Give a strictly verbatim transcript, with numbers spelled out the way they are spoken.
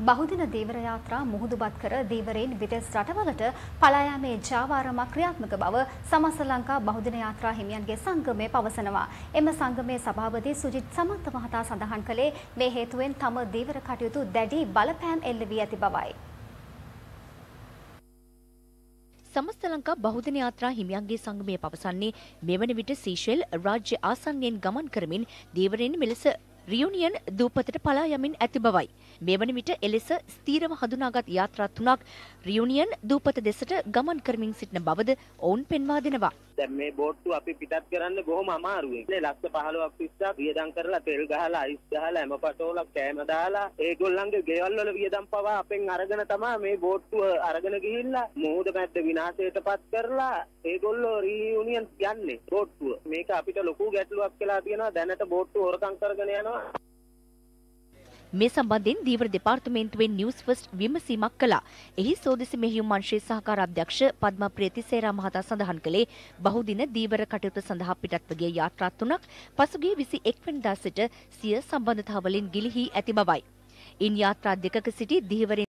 බහුදින ධීවර යාත්‍රා මුහුදුබත් කර ධීවරයින් විදෙස් රටවලට පලා යාමේ ජාවාරමක් ක්‍රියාත්මක බව සමස්ත ලංකා බහුදින යාත්‍රා හිමියන්ගේ සංගමය පවසනවා. එම සංගමේ සභාපති සුජිත් සමන්ත මහතා සඳහන් කළේ මේ හේතුවෙන් තම ධීවර කටයුතු දැඩි බලපෑම් එල්ල වී ඇති බවයි. සමස්ත ලංකා බහුදින යාත්‍රා හිමියන්ගේ සංගමය පවසන්නේ මෙවන විට සීෂෙල් රාජ්‍ය ආසන්නයෙන් ගමන් කරමින් ධීවරයින් මෙලෙස රියුනියන් දූපතට පලා යමින් ඇති බවයි. මෙවන විට එලෙස ස්ථීරව හඳුනාගත් යාත්‍රා තුනක් රියුනියන් දූපත දෙසට ගමන් කරමින් සිටින බවද ඔවුන් පෙන්වා දෙනවා. දැන් මේ බෝට්ටු අපි පිටත් කරන්න බොහොම අමාරුයි. මේ ලක්ෂ පහළොවක් විස්සක් වියදම් කරලා තෙල් ගහලා අයිස් ගහලා හැම පටෝලක් කෑම දාලා ඒගොල්ලන්ගේ ගෙවල් වල වියදම් පවා අපෙන් අරගෙන තමයි මේ බෝට්ටුව අරගෙන ගිහිල්ලා මුහුද මැද්ද විනාශයටපත් කරලා ඒගොල්ලෝ රියුනියන් යන්නේ බෝට්ටුව. මේක අපිට ලොකු ගැටලුවක් කියලා තියෙනවා. දැනට බෝට්ටුව හොරකම් කරගෙන යනවා. මේ සම්බන්ධයෙන් ධීවර දෙපාර්තමේන්තුවෙන් නිවුස් ෆස්ට් විමසීමක් කළා. එහි සෝදිසි මෙහෙයුම් අංශයේ සහකාර අධ්‍යක්ෂ පද්මා ප්‍රේතිසේරා මහතා සඳහන් කළේ බහුදින ධීවර කටයුතු සඳහා පිටත්ව ගිය යාත්‍රා තුනක් පසුගිය විසි එක් වෙනිදා සිට සිය සම්බන්ධතාවලින් ගිලිහී ඇති බවයි. ඉන් යාත්‍රා දෙකක සිටි ධීවරින්